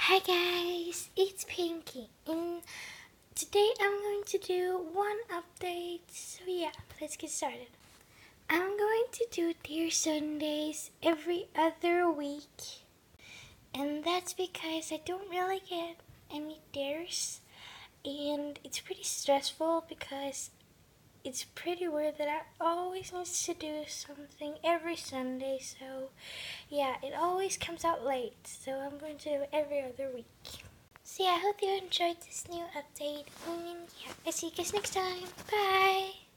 Hi guys, it's Pinky, and today I'm going to do one update. So yeah, let's get started. I'm going to do Dear Sundays every other week, and that's because I don't really get any dares, and it's pretty stressful because it's pretty weird that I always need to do something every Sunday. So yeah, it always comes out late, so I'm going to do it every other week. So yeah, I hope you enjoyed this new update, and yeah, I'll see you guys next time. Bye!